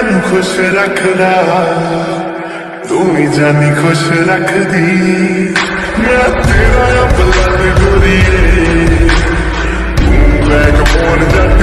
मैनू खुश रखदा, तू ही जानी खुश रखदी। मैं तेरा ब्लड गोरीए, तू बैक बोन जट